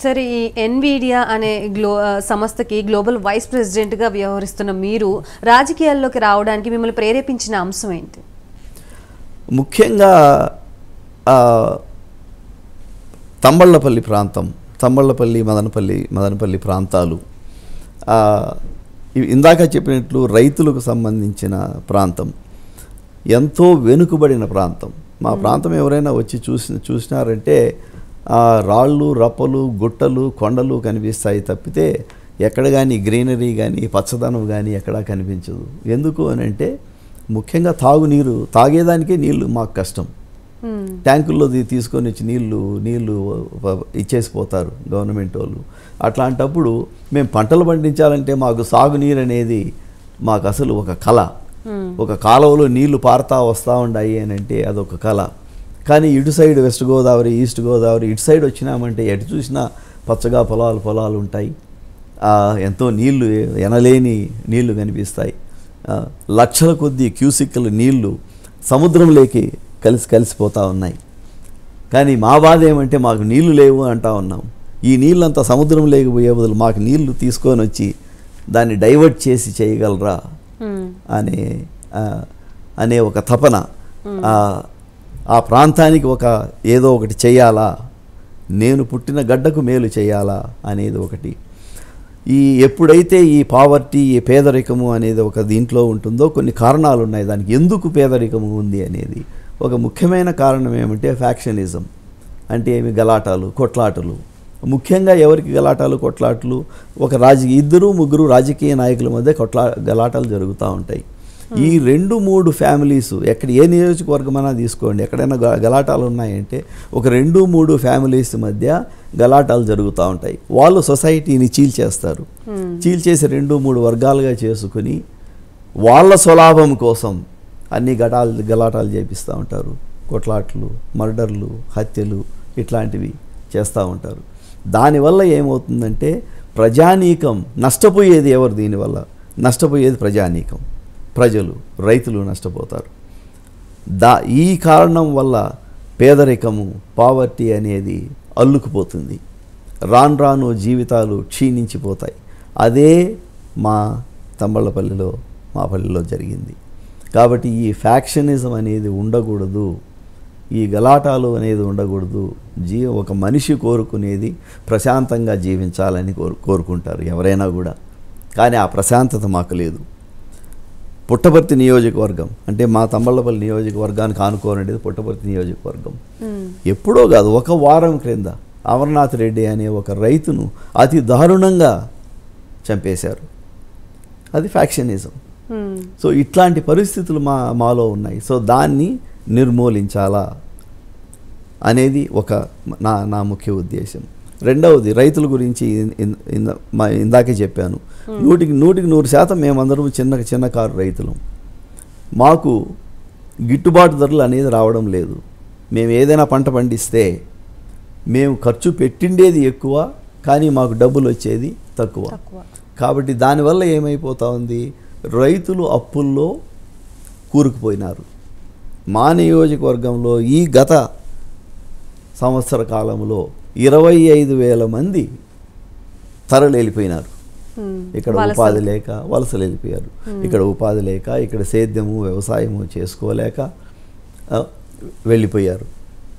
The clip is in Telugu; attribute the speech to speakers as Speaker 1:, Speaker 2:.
Speaker 1: సరే, ఈ ఎన్విడియా అనే సంస్థకి గ్లోబల్ వైస్ ప్రెసిడెంట్గా వ్యవహరిస్తున్న మీరు రాజకీయాల్లోకి రావడానికి మిమ్మల్ని ప్రేరేపించిన అంశం ఏంటి?
Speaker 2: ముఖ్యంగా తంబళ్లపల్లి ప్రాంతం, తంబళ్లపల్లి, మదనపల్లి ప్రాంతాలు ఇందాక చెప్పినట్లు రైతులకు సంబంధించిన ప్రాంతం, ఎంతో వెనుకబడిన ప్రాంతం. మా ప్రాంతం ఎవరైనా వచ్చి చూసినారంటే రాళ్ళు, రప్పలు, గుట్టలు, కొండలు కనిపిస్తాయి తప్పితే ఎక్కడ కానీ గ్రీనరీ కానీ పచ్చదనం కానీ ఎక్కడా కనిపించదు. ఎందుకు అని అంటే ముఖ్యంగా తాగునీరు, తాగేదానికే నీళ్లు మాకు కష్టం. ట్యాంకుల్లో తీసుకొని వచ్చి నీళ్లు ఇచ్చేసిపోతారు గవర్నమెంట్ వాళ్ళు. అట్లాంటప్పుడు మేము పంటలు పండించాలంటే మాకు సాగునీరు అనేది మాకు అసలు ఒక కళ. ఒక కాలువలో నీళ్లు పారుతా వస్తూ ఉన్నాయి అని అంటే అదొక కళ. కానీ ఇటు side west Godavari, east Godavari ఇటు సైడ్ వచ్చినామంటే ఎటు చూసినా పచ్చగా పొలాలు ఉంటాయి. ఎంతో నీళ్లు, ఎనలేని నీళ్లు కనిపిస్తాయి. లక్షల కొద్దీ క్యూసిక్ల నీళ్లు సముద్రంలోకి కలిసిపోతూ ఉన్నాయి. కానీ మా బాధ ఏమంటే మాకు నీళ్లు లేవు అంటా ఉన్నాం. ఈ నీళ్ళంతా సముద్రం లేకపోయే బదులు మాకు నీళ్లు తీసుకొని వచ్చి దాన్ని డైవర్ట్ చేసి చేయగలరా అనే ఒక తపన, ఆ ప్రాంతానికి ఏదో ఒకటి చేయాలా, నేను పుట్టిన గడ్డకు మేలు చేయాలా అనేది ఒకటి. ఎప్పుడైతే ఈ పావర్టీ, ఈ పేదరికము అనేది ఒక దీంట్లో ఉంటుందో కొన్ని కారణాలు ఉన్నాయి దానికి ఎందుకు పేదరికము ఉంది అనేది. ఒక ముఖ్యమైన కారణం ఏమంటే ఫ్యాక్షనిజం. అంటే ఏమి గలాటాలు, కొట్లాటలు. ముఖ్యంగా ఎవరికి గలాటాలు, కొట్లాటలు? ఇద్దరు ముగ్గురు రాజకీయ నాయకుల మధ్య గలాటాలు జరుగుతూ ఉంటాయి. ఈ 2-3 ఫ్యామిలీస్, ఏ నియోజకవర్గమైనా తీసుకోండి, ఎక్కడైనా గలాటాలు ఉన్నాయంటే ఒక 2-3 ఫ్యామిలీస్ మధ్య గలాటాలు జరుగుతూ ఉంటాయి. వాళ్ళు సొసైటీని చీల్చేస్తారు. చీల్చేసి 2-3 వర్గాలుగా చేసుకుని వాళ్ళ స్వలాభం కోసం అన్ని గలాటాలు చేపిస్తూ ఉంటారు. కొట్లాట్లు, మర్డర్లు, హత్యలు ఇట్లాంటివి చేస్తూ ఉంటారు. దానివల్ల ఏమవుతుందంటే ప్రజానీకం నష్టపోయేది ఎవరు? దీనివల్ల నష్టపోయేది ప్రజానీకం, ప్రజలు, రైతులు నష్టపోతారు. ఈ కారణం వల్ల పేదరికము, పావర్టీ అనేది అల్లుకుపోతుంది. రాను జీవితాలు క్షీణించిపోతాయి. అదే మా తంబళ్లపల్లిలో, మా పల్లెలో జరిగింది. కాబట్టి ఈ ఫ్యాక్షనిజం అనేది ఉండకూడదు, ఈ గలాటాలు అనేది ఉండకూడదు. ఒక మనిషి కోరుకునేది ప్రశాంతంగా జీవించాలని కోరుకుంటారు ఎవరైనా కూడా. కానీ ఆ ప్రశాంతత మాకు లేదు. పుట్టపర్తి నియోజకవర్గం అంటే మా తంబళ్లపల్లి నియోజకవర్గానికి ఆనుకోనేది పుట్టపర్తి నియోజకవర్గం. ఎప్పుడో కాదు, ఒక వారం క్రింద అమర్నాథ్ రెడ్డి అనే ఒక రైతును అతి దారుణంగా చంపేశారు. అది ఫ్యాక్షనిజం. సో ఇట్లాంటి పరిస్థితులు మాలో ఉన్నాయి. సో దాన్ని నిర్మూలించాలా అనేది నా ముఖ్య ఉద్దేశం. రెండవది, రైతుల గురించి ఇందాకే చెప్పాను. 100% మేమందరం చిన్న కారు రైతులం. మాకు గిట్టుబాటు ధరలు అనేది రావడం లేదు. మేము ఏదైనా పంట పండిస్తే మేము ఖర్చు పెట్టిండేది ఎక్కువ, కానీ మాకు డబ్బులు వచ్చేది తక్కువ. కాబట్టి దానివల్ల ఏమైపోతా ఉంది, రైతులు అప్పుల్లో కూరుకుపోయినారు. మా నియోజకవర్గంలో ఈ గత సంవత్సర కాలంలో 25,000 మంది తరలి వెళ్ళిపోయినారు. ఇక్కడ ఉపాధి లేక వలసలు వెళ్ళిపోయారు. ఇక్కడ ఉపాధి లేక, ఇక్కడ సేద్యము వ్యవసాయము చేసుకోలేక వెళ్ళిపోయారు.